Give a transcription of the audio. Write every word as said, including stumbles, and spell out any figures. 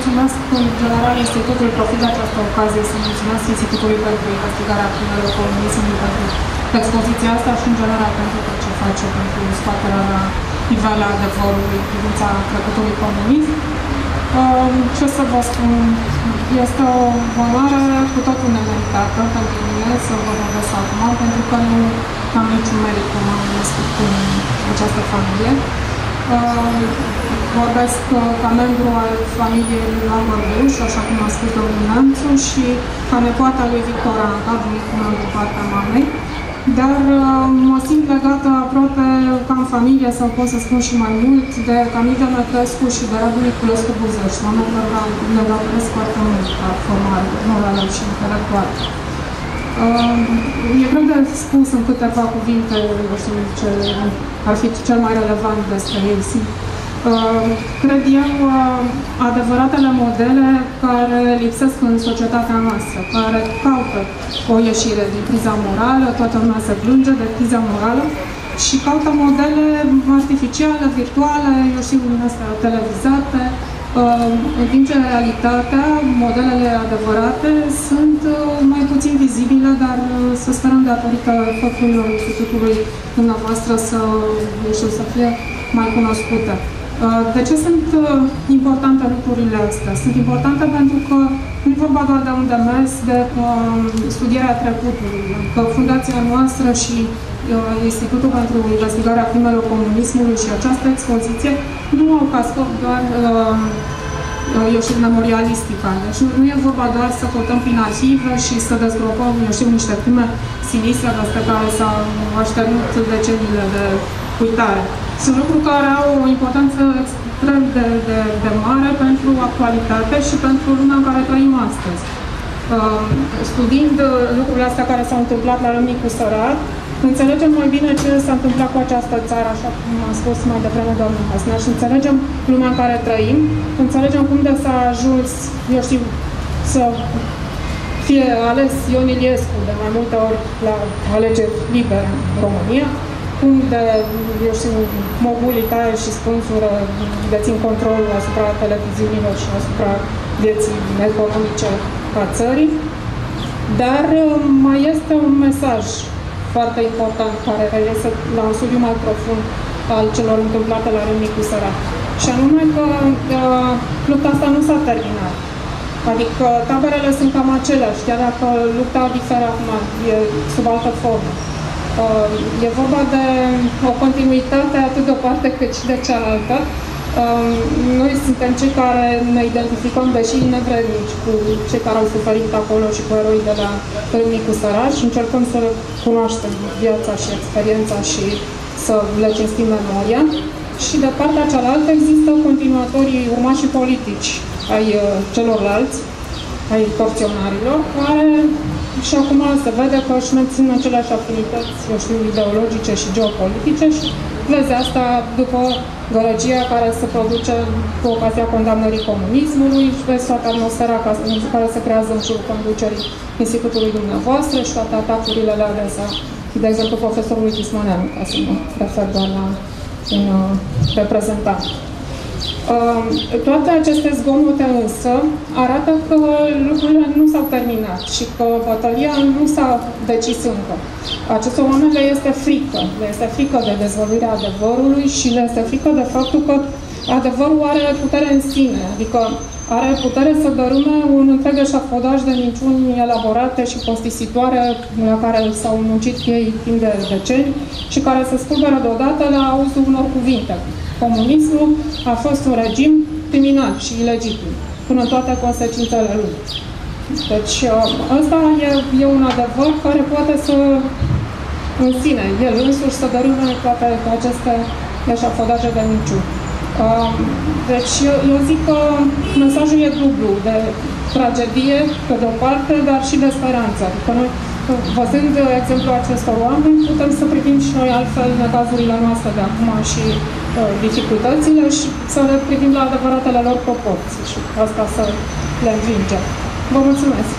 mulțumesc în general Institutului, profit de această ocazie să mulțumesc Institutului pentru investigarea crimelor comunismului pentru expoziția asta și în general pentru tot ce face pentru scoaterea la nivel a adevărului în privința trecutului comunist. Ce să vă spun, este o onoare cu totul nemeritată pentru mine să vă vorbesc acum, pentru că nu am niciun merit cum am născut în această familie. Vorbesc ca membru al familiei lui Albert Buș, așa cum a spus domnul Neamțu, și ca nepoata lui Victor Anca, bunicul meu din partea mamei. Dar mă simt legată aproape ca în familie, sau pot să spun și mai mult, de Camil Demetrescu și de Radu Niculescu Buzești, oameni care le datoresc foarte mult ca formare morală și intelectuală. E greu de spus în câteva cuvinte, eu știu ce ar fi cel mai relevant despre ei. Cred eu adevăratele modele care lipsesc în societatea noastră, care caută o ieșire din criza morală, toată lumea se plânge de criza morală și caută modele artificiale, virtuale, eu știu, din astea televizate, în timp ce realitatea, modelele adevărate sunt mai puțin vizibile, dar să sperăm datorită faptului Institutului dumneavoastră să, eu știu, să fie mai cunoscute. De ce sunt importante lucrurile astea? Sunt importante pentru că nu e vorba doar de un demers de studierea trecutului, că Fundația noastră și Institutul pentru investigarea crimelor comunismului și această expoziție nu au ca scop doar eu știu, memorialistica. Deci nu e vorba doar să căutăm prin arhive și să dezgropăm, eu știu, niște crime sinistre despre care s-au așternut deceniile de uitare. Sunt lucruri care au o importanță extrem de, de, de mare pentru actualitate și pentru lumea în care trăim astăzi. Uh, studiind lucrurile astea care s-au întâmplat la Râmnicu Sărat, înțelegem mai bine ce s-a întâmplat cu această țară, așa cum a spus mai devreme doamna Hasner, și înțelegem lumea în care trăim, înțelegem cum de s-a ajuns, eu știu, să fie ales Ion Iliescu de mai multe ori la alegeri libere în România, cum de, eu știu, mogulii tare și spânzură dețin controlul asupra televiziunilor și asupra vieții economice a țării. Dar mai este un mesaj foarte important care reiese la un studiu mai profund al celor întâmplate la Râmnicu Sărat. Și anume că uh, lupta asta nu s-a terminat. Adică taberele sunt cam aceleași, chiar dacă lupta diferă acum, e sub altă formă. Uh, e vorba de o continuitate atât de o parte cât și de cealaltă. Uh, noi suntem cei care ne identificăm, deși nevrednici, cu cei care au suferit acolo și cu eroii de la Râmnicu Sărat și încercăm să cunoaștem viața și experiența și să le cinstim memoria. Și de partea cealaltă există continuatorii urmașii politici ai uh, celorlalți, ai torționarilor, care și acum se vede că își mențin aceleași afinități, eu știu, ideologice și geopolitice și vezi asta după gărăgia care se produce cu ocazia condamnării comunismului și vezi toată atmosfera care se creează în jurul conducerii Institutului dumneavoastră și toate atacurile la adresa, de exemplu, profesorului Tismaneanu, ca să mă refer doar la un uh, reprezentant. Uh, toate aceste zgomote însă arată că lucrurile nu s-au terminat și că bătălia nu s-a decis încă. Acestor oameni le este frică, le este frică de dezvăluirea adevărului și le este frică de faptul că adevărul are putere în sine, adică are putere să dărâme un întreg eșafodaj de minciuni elaborate și costisitoare la care s-au muncit ei timp de decenii și care se spulberă deodată la auzul unor cuvinte. Comunismul a fost un regim criminal și ilegitim, până în toate consecințele lui. Deci, ăsta e, e un adevăr care poate să, în sine, el însuși să dărâme toate aceste eșafodaje de minciuni. Deci, eu, eu zic că mesajul e dublu, de tragedie, pe de-o parte, dar și de speranță. Adică noi, văzând exemplul acestor oameni, putem să privim și noi altfel necazurile noastre de acum și uh, dificultățile și să le privim la adevăratele lor proporții și asta să le învingem. Vă mulțumesc!